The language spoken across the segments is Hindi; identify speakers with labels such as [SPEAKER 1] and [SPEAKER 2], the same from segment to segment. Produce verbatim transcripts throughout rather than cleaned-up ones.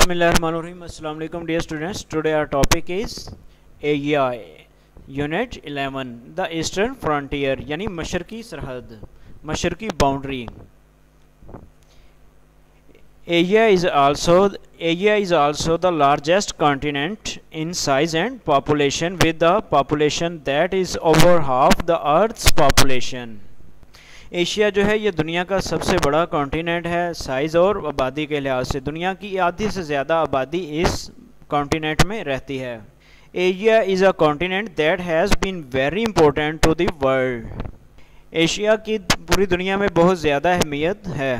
[SPEAKER 1] Bismillahirrahmanirrahim. Assalamu alaikum dear students. Today our topic is A E I Unit eleven, the Eastern Frontier, यानी मशरकी सरहद, मशरकी boundary. A E I is also A E I is also the largest continent in size and population, with a population that is over half the Earth's population. Asia जो है ये दुनिया का सबसे बड़ा कॉन्टिनेंट है साइज़ और आबादी के लिहाज से. दुनिया की आधी से ज़्यादा आबादी इस कॉन्टिनेंट में रहती है. Asia is a continent that has been very important to the world. Asia की पूरी दुनिया में बहुत ज़्यादा अहमियत है.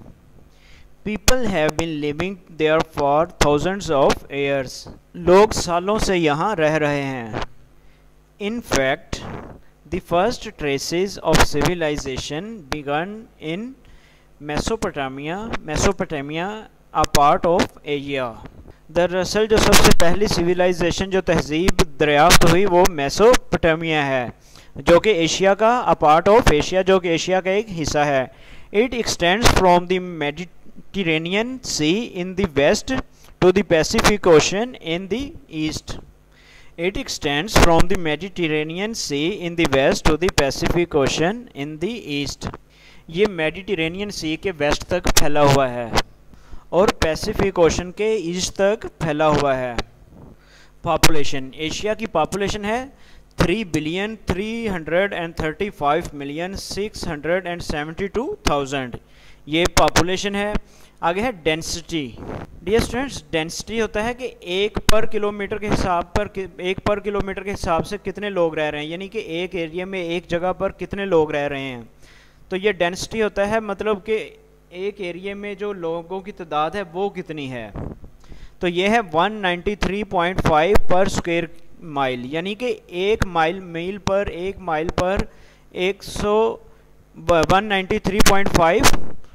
[SPEAKER 1] People have been living there for thousands of years. लोग सालों से यहाँ रह रहे हैं. In fact The first traces of civilization began in Mesopotamia, Mesopotamia, a part of Asia. दरअसल जो सबसे पहली सिविलाइजेशन जो तहजीब दरियाफ्त हुई वो मेसोपोटामिया है, जो कि एशिया का a part of एशिया, जो कि एशिया का एक हिस्सा है. It extends from the Mediterranean Sea in the west to the Pacific Ocean in the east. It extends from the Mediterranean Sea in the west to the Pacific Ocean in the east. ये मेडिटेरेनियन सी के वेस्ट तक फैला हुआ है और पैसिफिक ओशन के ईस्ट तक फैला हुआ है. पॉपुलेशन, एशिया की पॉपुलेशन है three billion three hundred and thirty five million six hundred and seventy two thousand. ये पॉपुलेशन है. आगे है डेंसिटी. डियर स्टूडेंट्स, डेंसिटी होता है कि एक पर किलोमीटर के हिसाब पर एक पर किलोमीटर के हिसाब से कितने लोग रह रहे हैं, यानी कि एक एरिया में एक जगह पर कितने लोग रह रहे हैं. तो ये डेंसिटी होता है, मतलब कि एक एरिया में जो लोगों की तादाद है वो कितनी है. तो ये है one ninety three point five per square mile, यानी कि एक माइल मील पर एक माइल पर एक सौ one ninety three point five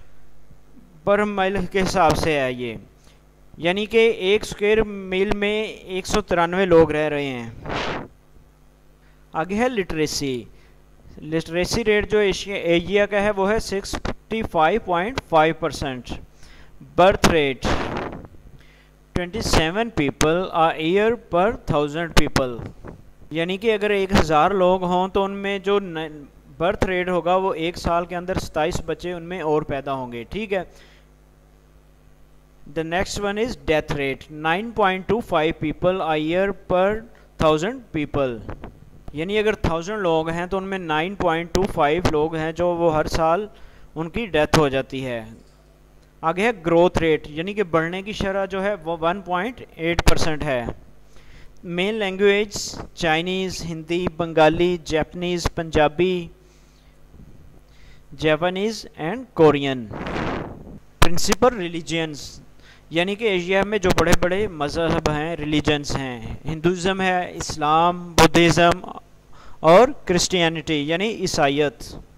[SPEAKER 1] per mile के हिसाब से है ये, यानी कि एक स्क्वायर मील में एक सौ तिरानवे लोग रह रहे हैं. आगे है लिटरेसी. लिटरेसी रेट जो एशिया एशिया का है वो है sixty five point five percent. Birth rate twenty seven people a year per thousand people, यानी कि अगर एक हज़ार लोग हों तो उनमें जो बर्थ रेट होगा वो एक साल के अंदर सताईस बच्चे उनमें और पैदा होंगे. ठीक है. The next one is death rate, nine point two five people a year per thousand people, यानी अगर थाउजेंड लोग हैं तो उनमें नाइन पॉइंट टू फाइव लोग हैं जो वो हर साल उनकी डेथ हो जाती है. आगे है ग्रोथ रेट, यानी कि बढ़ने की शरह जो है वो वन पॉइंट एट परसेंट है. Main language Chinese, Hindi, Bengali, Japanese, Punjabi, Japanese and Korean. Principal religions, यानी कि एशिया में जो बड़े बड़े मज़हब हैं, रिलीजन्स हैं, हिंदुज़म है, इस्लाम, बुद्धिज़्म और क्रिश्चियनिटी यानी ईसाईयत.